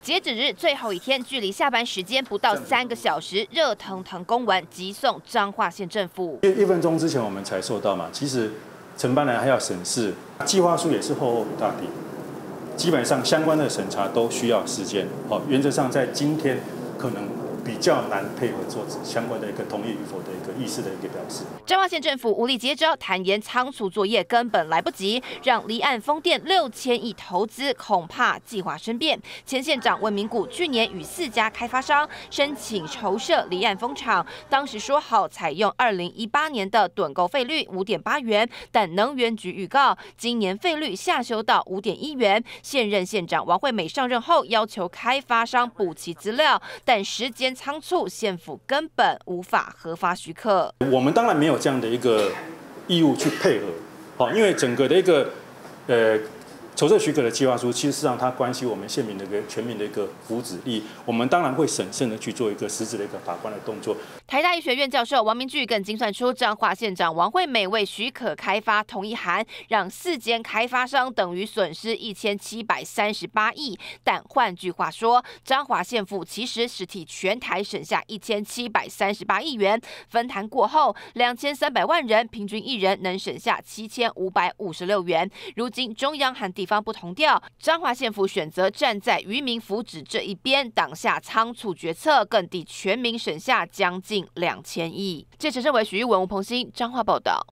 截止日最后一天，距离下班时间不到3个小时，热腾腾公文急送彰化县政府。 1分钟之前我们才收到嘛，其实承办人还要审视，计划书也是厚厚一大叠，基本上相关的审查都需要时间。原则上在今天可能比较难配合做相关的一个同意与否的一个意思的一个表示。 彰化县政府无力接招，坦言仓促作业根本来不及，让离岸风电6000亿投资恐怕计划生变。前县长温明谷去年与4家开发商申请筹设离岸风场，当时说好采用2018年的趸购费率5.8元，但能源局预告今年费率下修到5.1元。现任县长王惠美上任后要求开发商补齐资料，但时间仓促，县府根本无法核发许可。 我们当然没有这样的一个义务去配合，因为整个的一个筹设许可的计划书，其实事实上它关系我们县民的一个全民的一个福祉利益，我们当然会审慎的去做一个实质的一个把关的动作。 台大医学院教授王明炬更精算出，彰化县长王惠美为许可开发同意函，让4间开发商等于损失1738亿。但换句话说，彰化县府其实是替全台省下1738亿元，分摊过后，2300万人平均1人能省下7556元。如今中央和地方不同调，彰化县府选择站在渔民福祉这一边，挡下仓促决策，更替全民省下将近2000亿。记者郑伟、许玉文、吴鹏兴彰化报道。